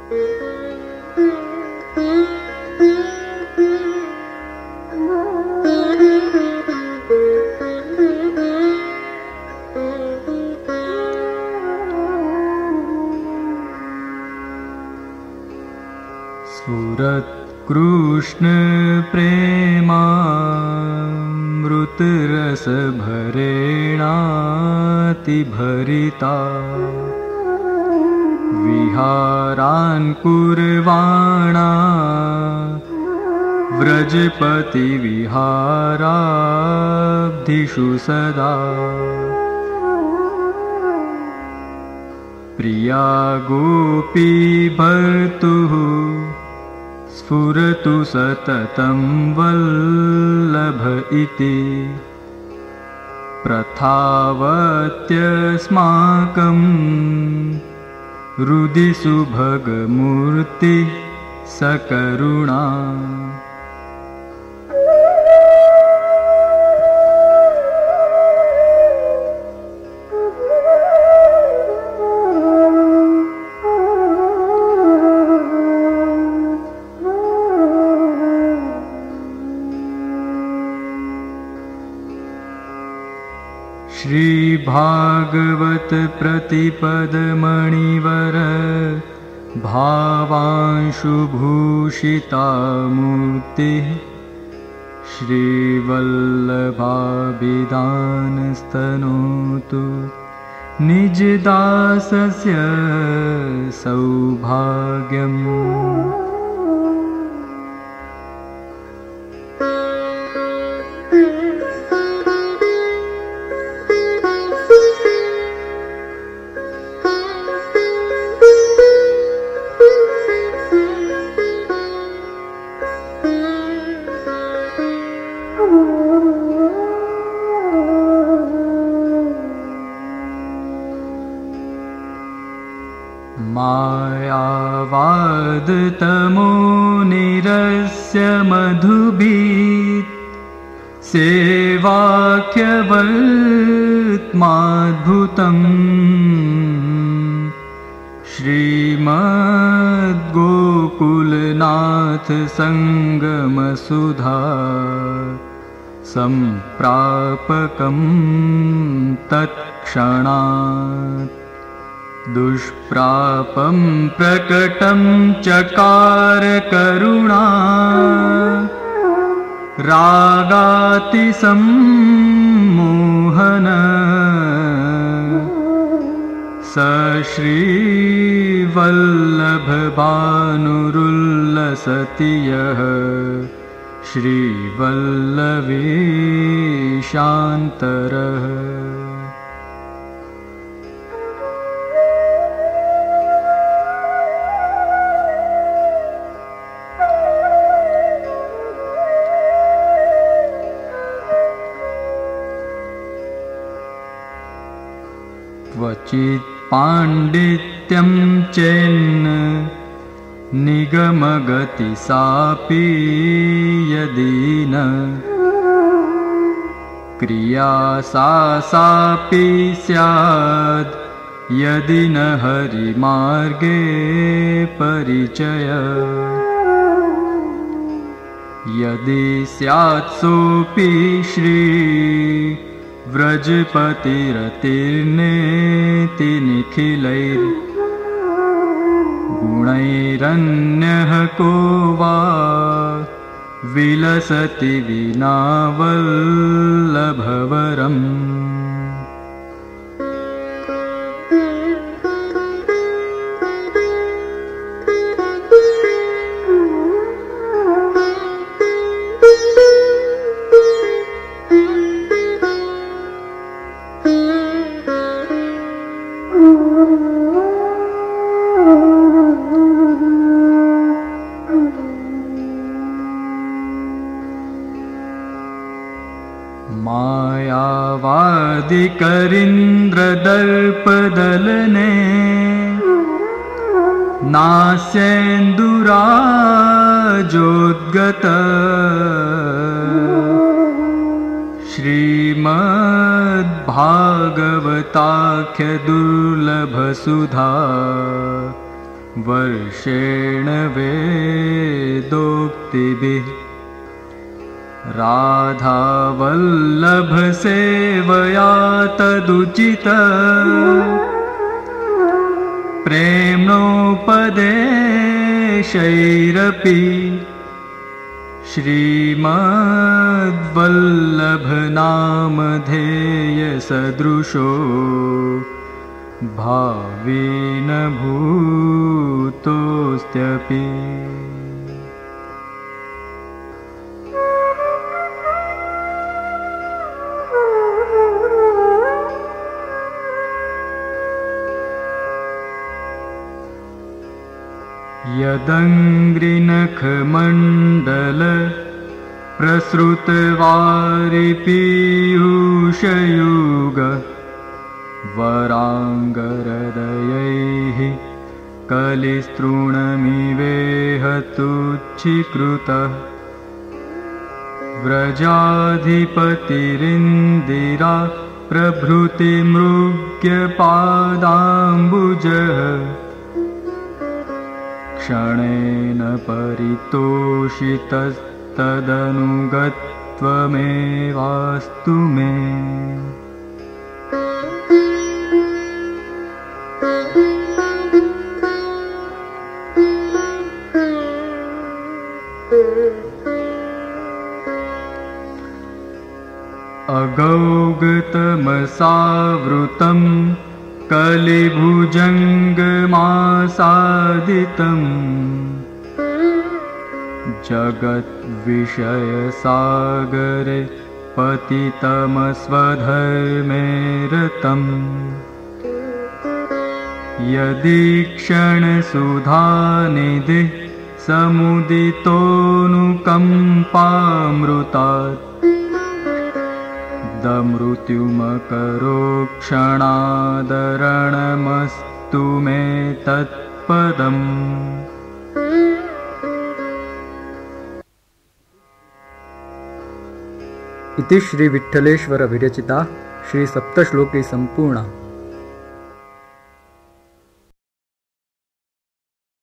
सुरत कृष्ण प्रेमामृत रस भरेणाति भरिता विहारान् कुर्वाणा व्रजपति विहाराब्धिषु सदा प्रिया गोपी भर्तुः स्फुरतु सततं वल्लभ इति प्रथावत्यस्माकं हृदि सुभगमूर्ति सकरुणा श्री भागवत प्रतिपद मणिवर भावांशुभूषिता मूर्ति श्रीवल्लभाभिधानस्तनोतु निजदासस्य सौभाग्यम्। मायावादतमो निरस्य मधुभिः सेवाख्यवत्माद्भुतम् श्रीमद्गोकुलनाथ संगमसुधा सम्प्रापकं तत्क्षणात् दुष्प्रापं प्रकटं चकार करुणा रागातिसम्मोहन स श्रीवल्लभभानुरुल्लसति यः श्रीवल्लभेशान्तरः। क्वचित् पाण्डित्यं चेन्न निगमगति सापि यदि न क्रिया सापि स्याद् यदि न हरिमार्गे परिचय यदि स्यात् सोऽपि श्री व्रजपतिरतिर्नेति निखिलैर्गुणैरन्यः को वा विलसति विना वल्लभवरम्। मायावादिकरीन्द्रदर्पदलने नास्येन्दुराजोद्गत श्रीमद्भागवताख्यदुर्लभसुधा वर्षेण वेदोक्तिभिः राधावल्लभसेवया तदुचित प्रेम्णोपदेशैरपि श्रीमद्वल्लभनामधेयसदृशो भावेन भूतोऽस्त्यपि। यदङ्घ्रिनखमण्डल प्रसृतवारिपीयूषयुग वराङ्गहृदयैः कलिस्तृणमिवेहतुच्छीकृतः व्रजाधिपतिरिन्दिरा प्रभृतिमृग्यपादाम्बुजः क्षणेन परितोषितस्तदनुगत्वमेवास्तु मे। अगौगतमसावृतं कलिभुजङ्गमासादितं जगद्विषयसागरे पतितमस्वधर्मे रतम् यदीक्षणसुधानिधिः समुदितोऽनुकम्पामृतात् मृत्युमकरो क्षणादरणमस्तु मे तत्पदम्। इति श्री विठ्ठलेश्वर विरचिता श्री सप्तश्लोकी संपूर्णा।